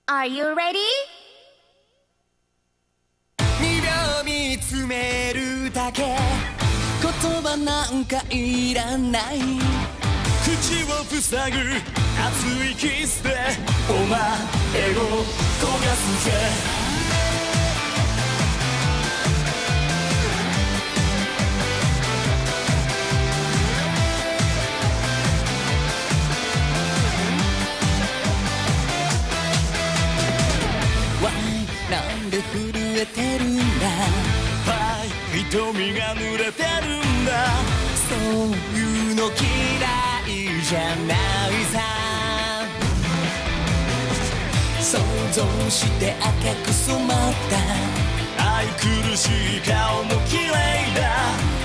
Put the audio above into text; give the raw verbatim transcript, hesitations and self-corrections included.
Are you ready? にびょう見つめるだけ、言葉なんかいらない、口を塞ぐ熱いキスでお前を焦がすぜ。なんで震えてるんだ、はい、瞳が濡れてるんだ、そういうの嫌いじゃないさ、想像して赤く染まった愛くるしい顔も綺麗だ、